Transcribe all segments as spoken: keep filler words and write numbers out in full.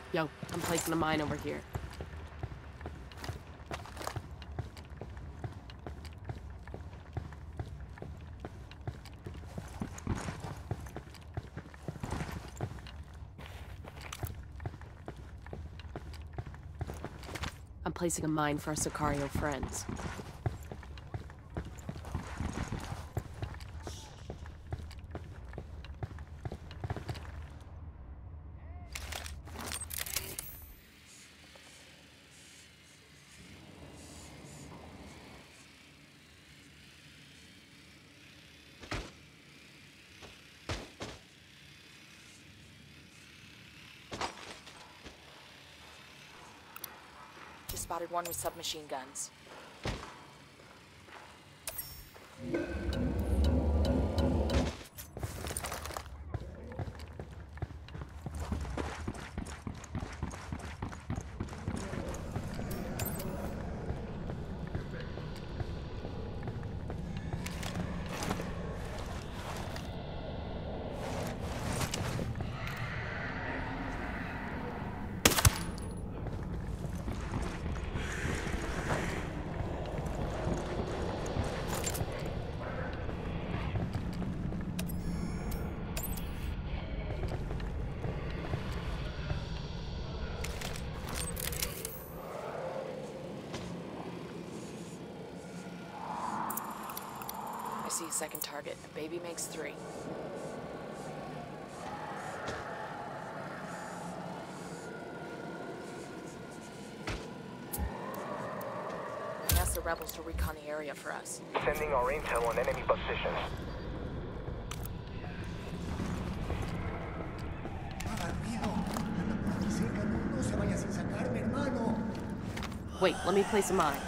Yo, I'm placing a mine over here. I'm placing a mine for our Sicario friends. Spotted one with submachine guns. I see a second target. A baby makes three. I asked the rebels to recon the area for us. Sending our intel on enemy positions. Wait, let me place a mine.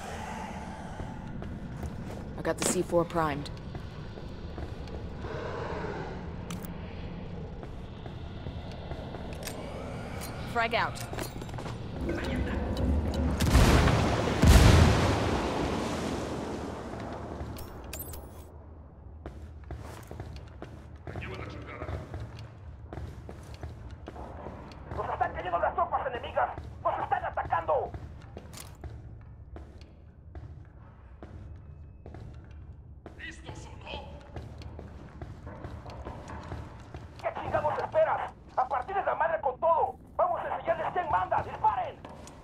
I got the C four primed. Frag out. ¡Nos están cayendo las tropas enemigas! ¡Nos están atacando! ¿Listos o no? ¿Qué chingados esperas? ¡A partir de la madre con todo! ¡Vamos a enseñarles quién manda! ¡Disparen!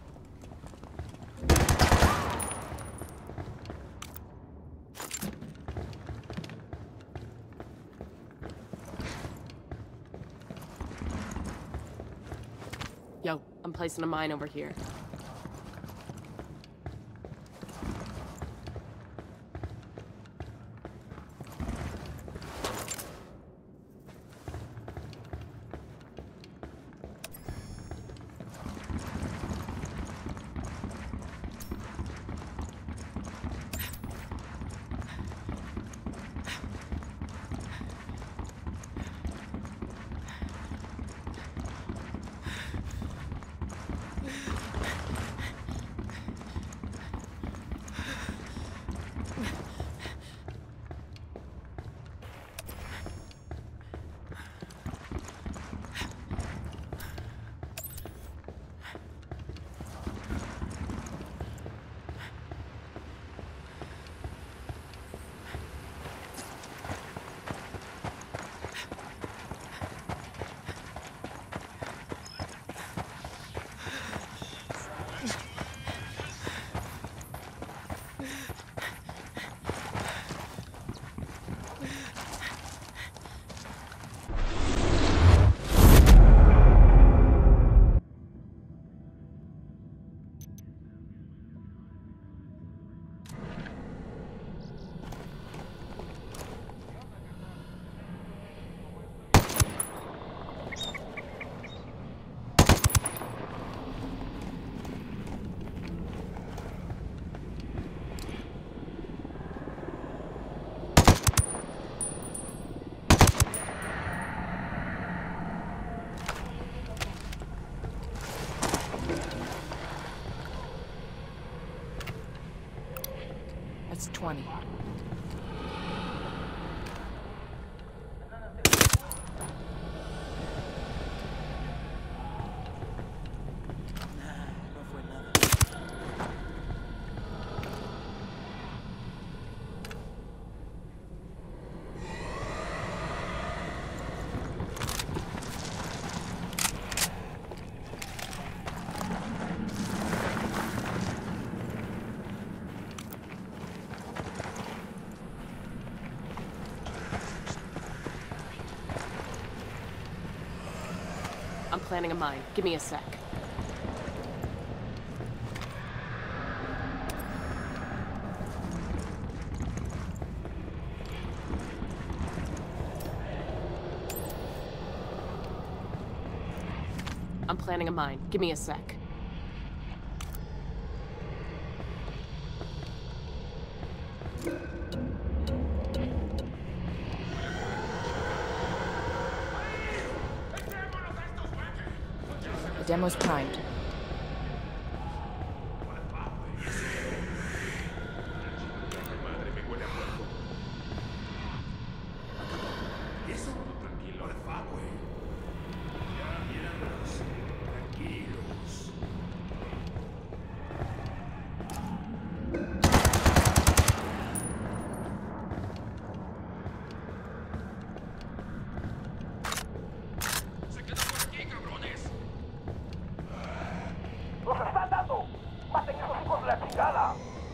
Yo, I'm placing a mine over here. That's twenty. planning a mine. Give me a sec. I'm planning a mine. Give me a sec. The demo's primed. ¡Nos están dando! ¡Maten a esos hijos de la chingada!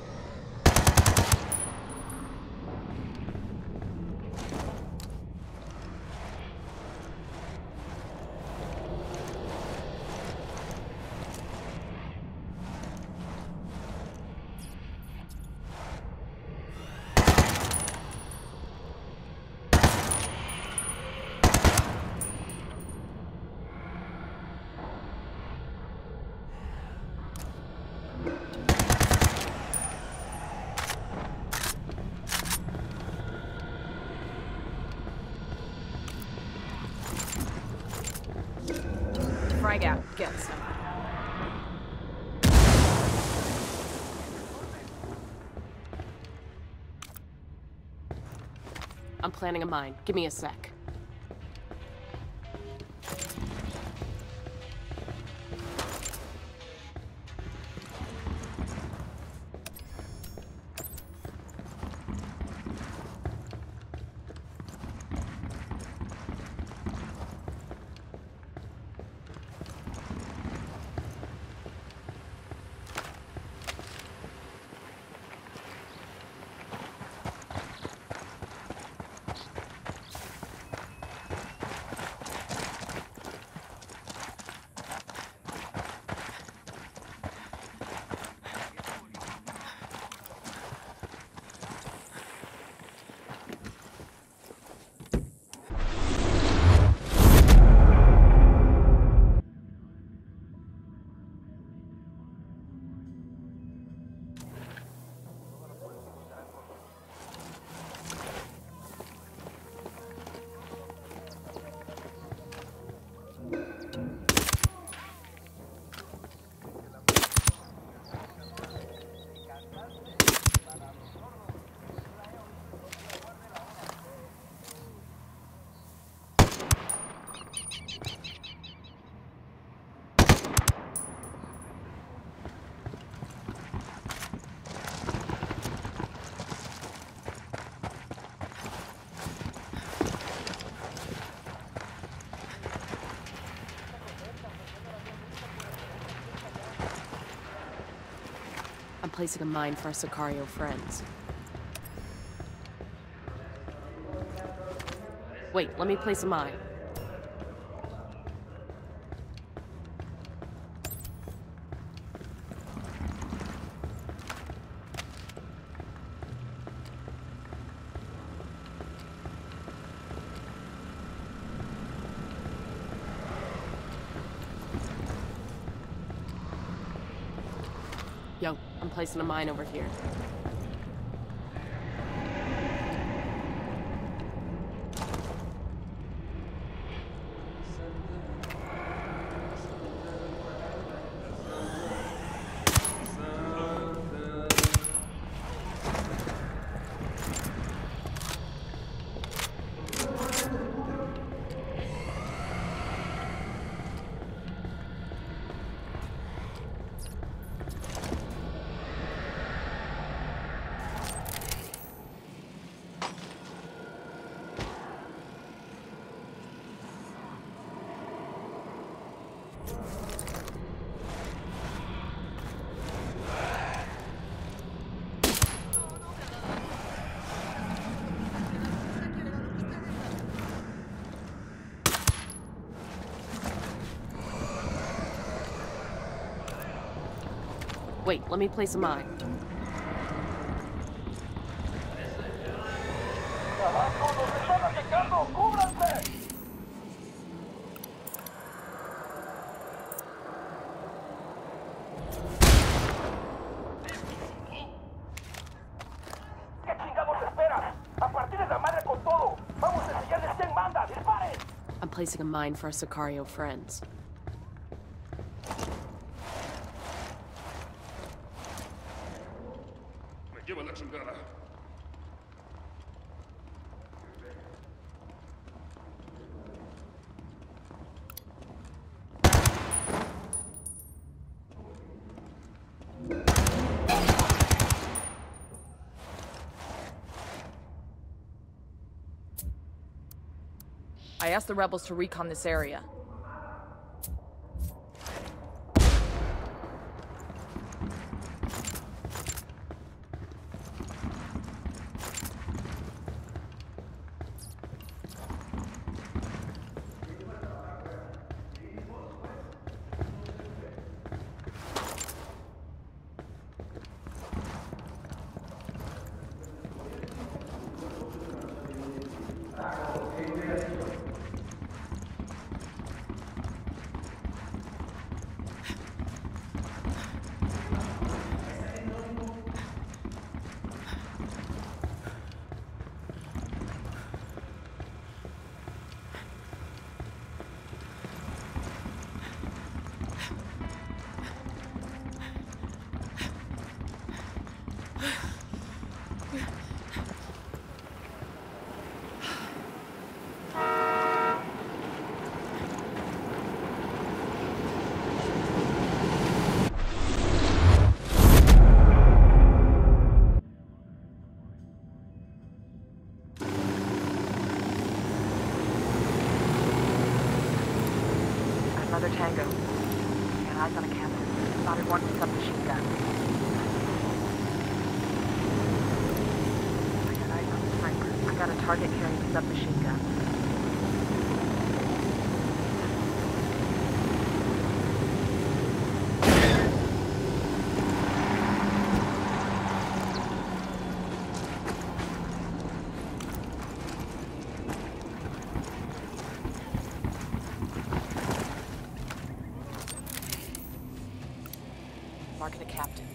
Frag out. Get some. I'm planning a mine. Give me a sec. I'm placing a mine for our Sicario friends. Wait, let me place a mine. Yo, I'm placing a mine over here. Wait, let me place a mine. ¡Abajo! ¡Nos están atacando! ¡Cúbranse! ¿Qué chingados esperas? ¡A partir de la madre con todo! ¡Vamos a enseñarles quién manda! ¡Disparen! I'm placing a mine for our Sicario friends. Me lleva la chingada. I asked the rebels to recon this area. Another Tango. Got eyes on a captain. Spotted one with submachine gun. I got eyes on the sniper. I got a target carrying a submachine gun. Marking a captain.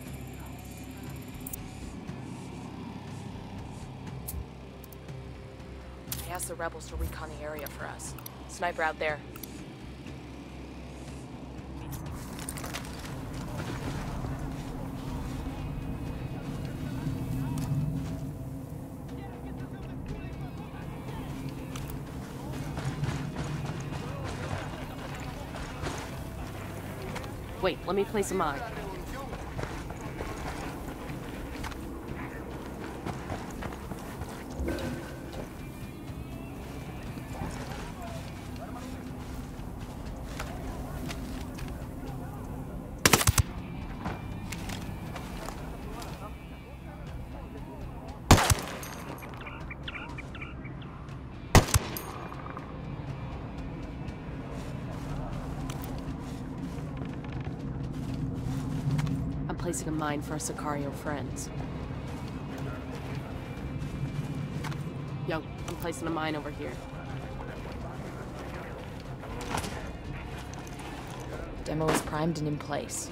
I asked the rebels to recon the area for us. Sniper out there. Wait, let me place a mine. Placing a mine for our Sicario friends. Yo, I'm placing a mine over here. Demo is primed and in place.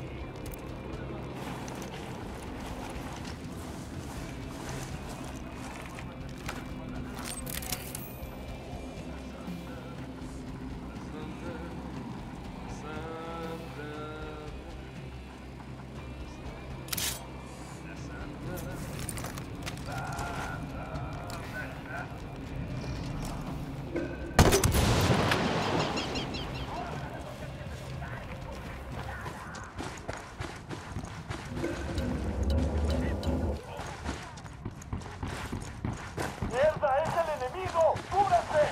¡Mierda! ¡Es el enemigo! ¡Cúbranse!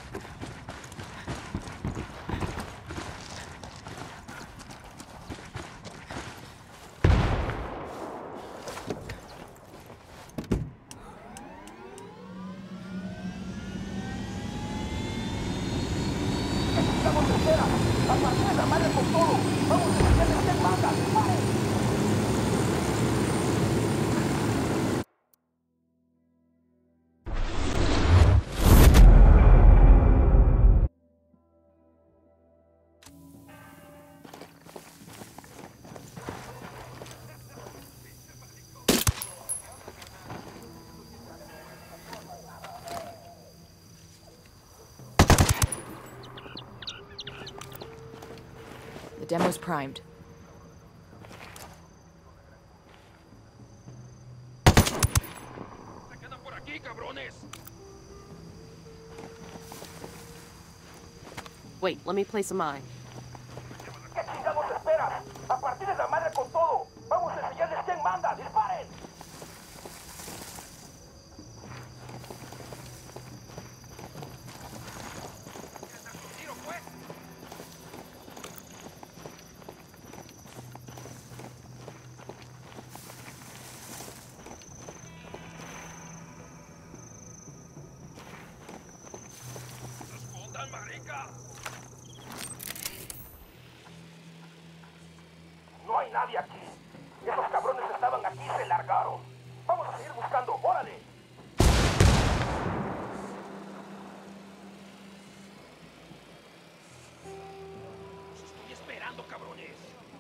¡Estamos en espera! ¡A partir de la madre con todo! ¡Vamos a enseñarles quién manda! ¡Disparen! The demo's primed. Wait, let me place a mine. ¿Qué chingados esperas? A partir de la madre con todo. Vamos a enseñarles quién manda. ¡Disparen! No hay nadie aquí. Esos cabrones estaban aquí y se largaron. Vamos a seguir buscando. ¡Órale! Los estoy esperando, cabrones.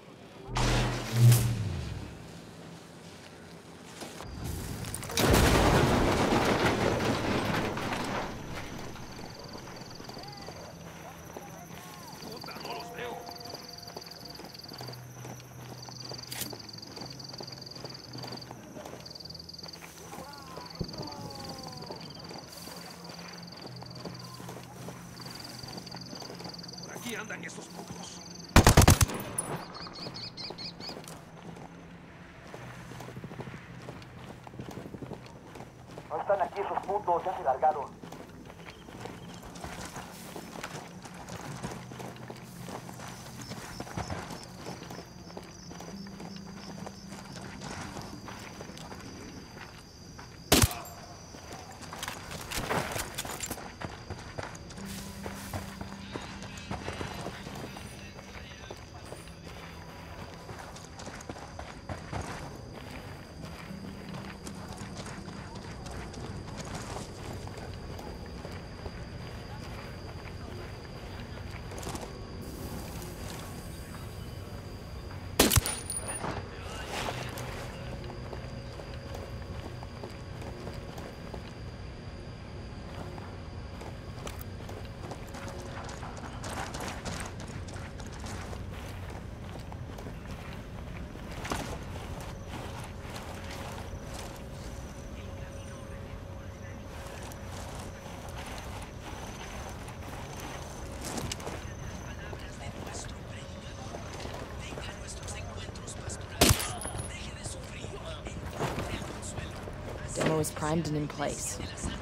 Puta, no los veo. Aquí andan esos putos. No están aquí esos putos, ya se largaron. Demo is primed and in place.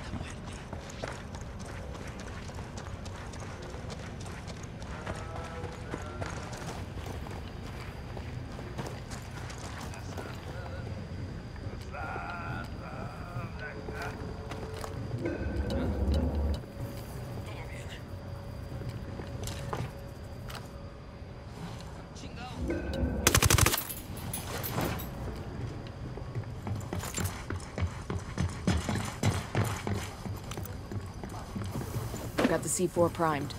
Got the C four primed.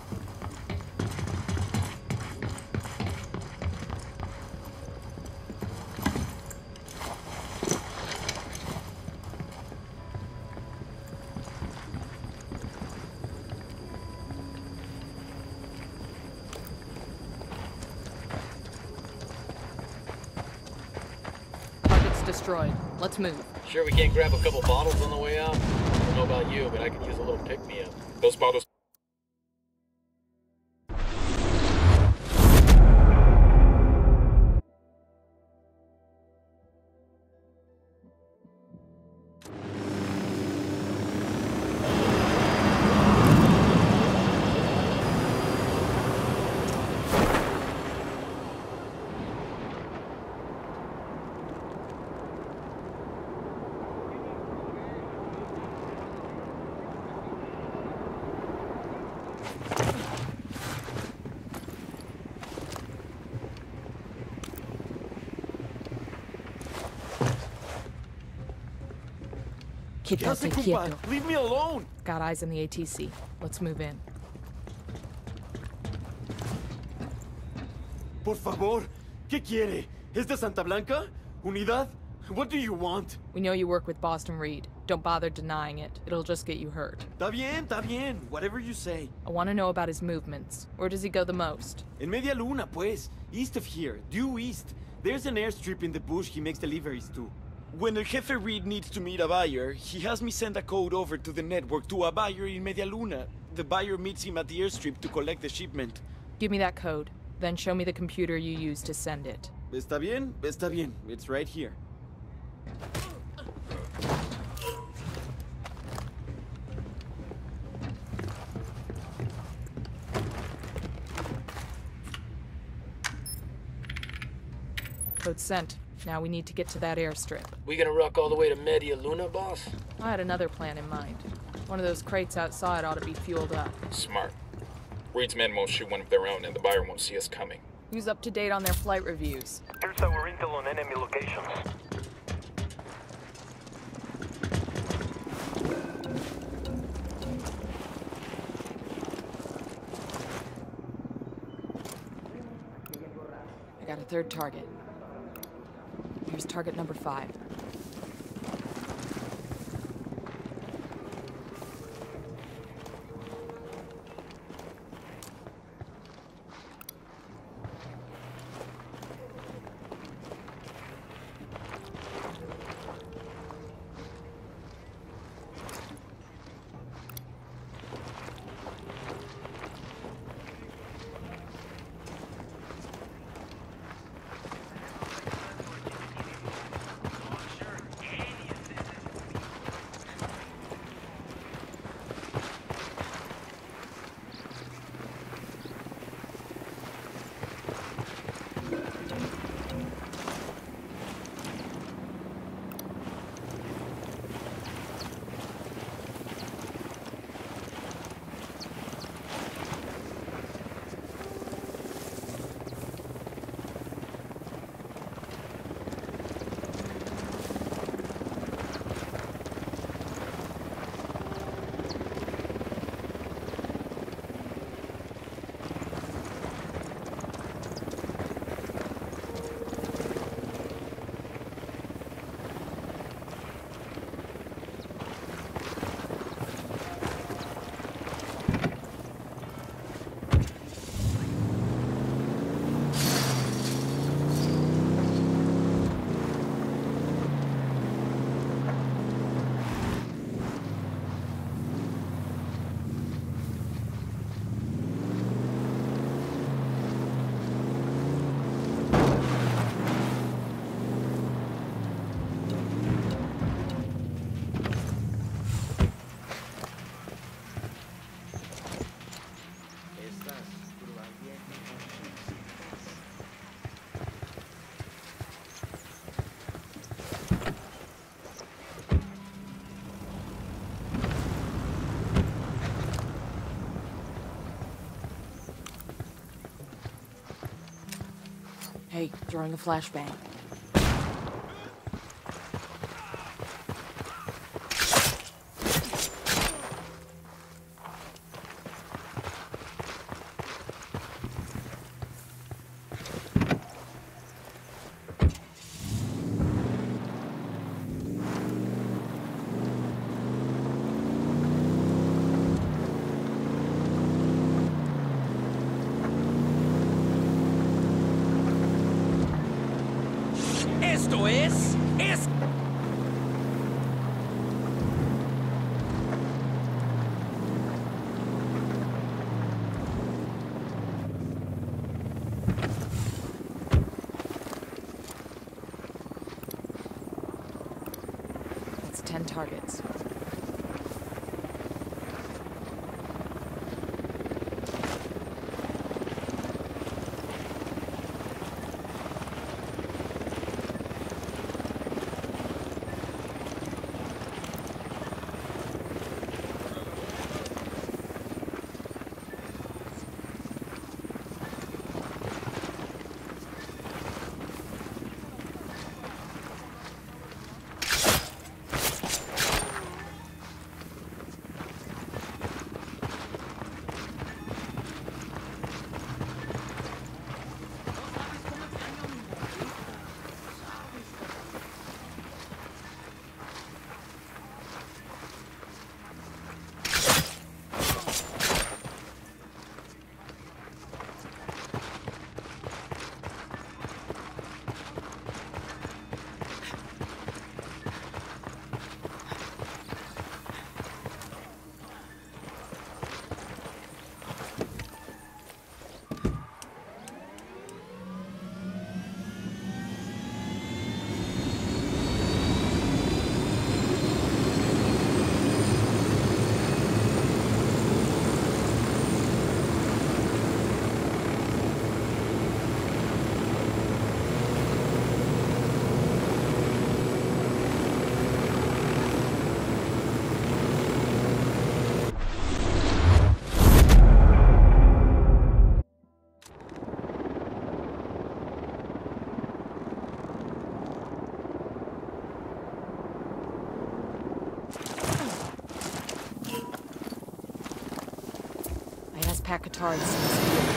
Target's destroyed. Let's move. Sure we can't grab a couple bottles on the way out? I don't know about you, but I could use a little pick-me-up. Those bottles... Quítate quieto. Leave me alone! Got eyes on the A T C. Let's move in. Por favor, ¿qué quiere? ¿Es de Santa Blanca? ¿Unidad? What do you want? We know you work with Boston Reed. Don't bother denying it. It'll just get you hurt. Está bien, está bien. Whatever you say. I want to know about his movements. Where does he go the most? En Media Luna, pues. East of here. Due east. There's an airstrip in the bush he makes deliveries to. When El Jefe Reed needs to meet a buyer, he has me send a code over to the network to a buyer in Media Luna. The buyer meets him at the airstrip to collect the shipment. Give me that code. Then show me the computer you used to send it. Está bien, está bien. It's right here. Code sent. Now we need to get to that airstrip. We gonna rock all the way to Media Luna, boss? I had another plan in mind. One of those crates outside ought to be fueled up. Smart. Reed's men won't shoot one of their own and the buyer won't see us coming. Who's up to date on their flight reviews? Here's our intel on enemy locations. I got a third target. Here's target number five. Hey, throwing a flashbang. Esto es... es... That's ten targets. last pack of tar and steel.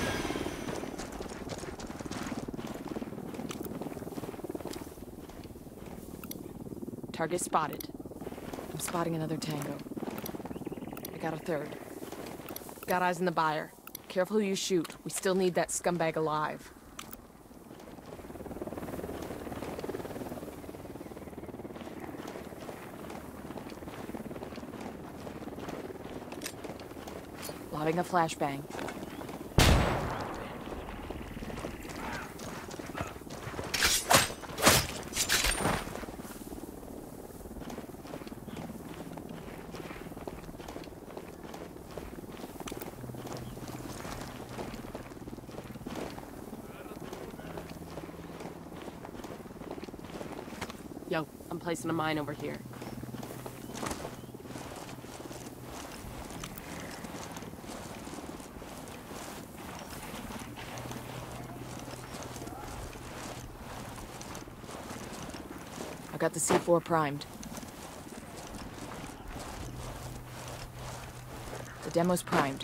Target spotted. I'm spotting another tango. I got a third. Got eyes on the buyer. Careful who you shoot. We still need that scumbag alive. Lobbing a flashbang. Yo, I'm placing a mine over here. I got the C four primed. The demo's primed.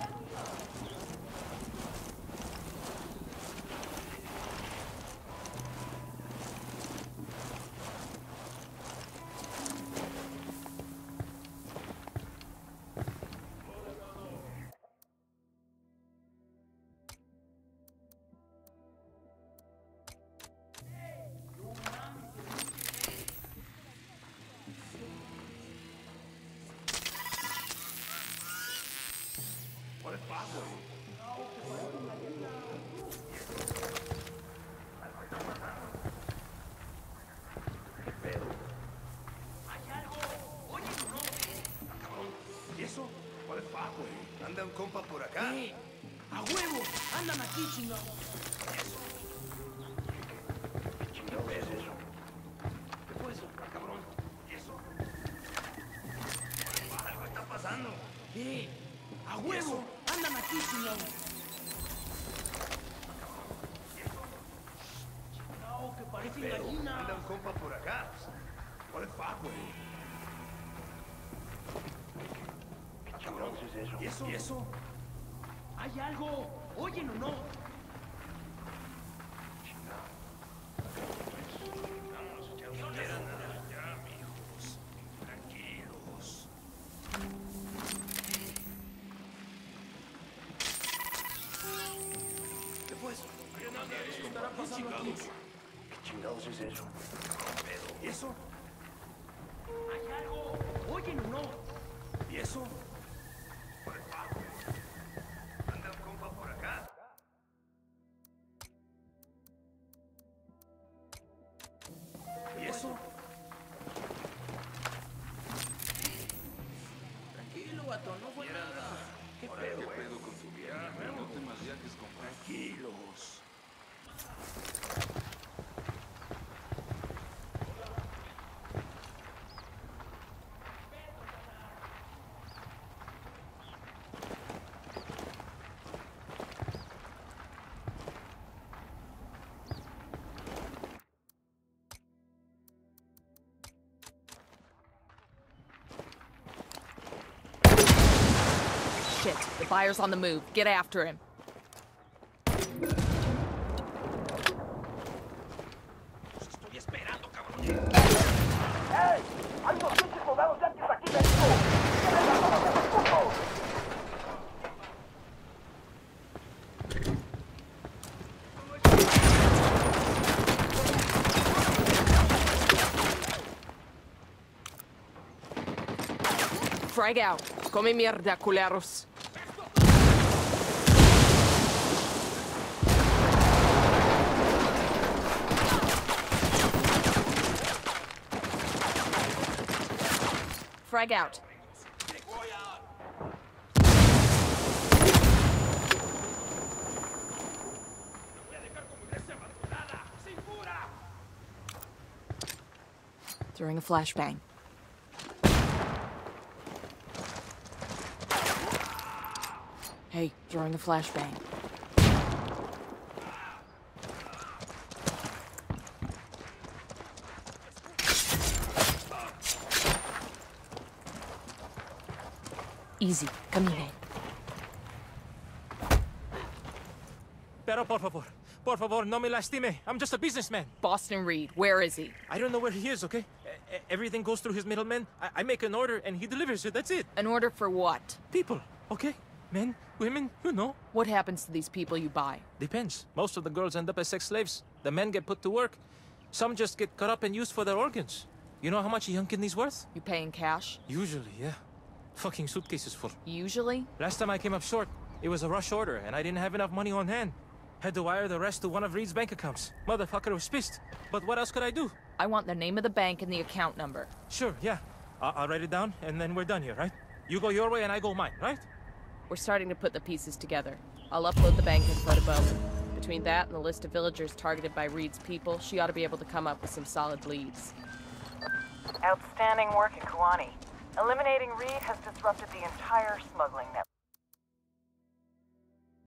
Anda un compa por acá. ¡Eh! ¡A huevo! ¡Andan aquí, chingado! ¿Qué chingado es eso? ¿Qué fue eso, cabrón? ¿Y eso? Algo está pasando. ¡Eh! ¡A huevo! ¡Andan aquí, chingado! ¡Chingado, que parecen gallinas! Anda un compa por acá. What the fuck, güey? ¿Qué es eso? ¿Y eso? ¿Y eso? ¿Hay algo? ¿Oyen o no? Ya, mijos. Tranquilos. ¿Qué fue eso? ¿Qué estará pasando aquí? ¿Qué chingados es eso? ¿Y eso? ¿Hay algo? ¿Oyen o no? ¿Y eso? Anda un compa por acá. ¿Y eso? Tranquilo, vato, no fue nada. ¿Qué pedo, ¿Qué pedo con tu vieja? No te más viajes, compa. Tranquilos. Shit, the buyer's on the move. Get after him. Estoy esperando, cabrón. ¡Ey! ¡Hay unos pinches soldados yanquis aquí dentro! Frag out. Come mierda, culeros. Frag out. Throwing a flashbang. Hey, throwing a flashbang. Easy, come here. Pero por favor. Por favor, no me lastime. I'm just a businessman. Boston Reed, where is he? I don't know where he is, okay? E- everything goes through his middleman. I, I make an order and he delivers it. That's it. An order for what? People, okay? Men, women, you know. What happens to these people you buy? Depends. Most of the girls end up as sex slaves. The men get put to work. Some just get cut up and used for their organs. You know how much a young kidney's worth? You pay in cash? Usually, yeah. Fucking suitcases full. Usually? Last time I came up short, it was a rush order and I didn't have enough money on hand. Had to wire the rest to one of Reed's bank accounts. Motherfucker was pissed. But what else could I do? I want the name of the bank and the account number. Sure, yeah. I I'll write it down, and then we're done here, right? You go your way and I go mine, right? We're starting to put the pieces together. I'll upload the bank info to Bowman. Between that and the list of villagers targeted by Reed's people, she ought to be able to come up with some solid leads. Outstanding work at Kuani. Eliminating Reed has disrupted the entire smuggling network.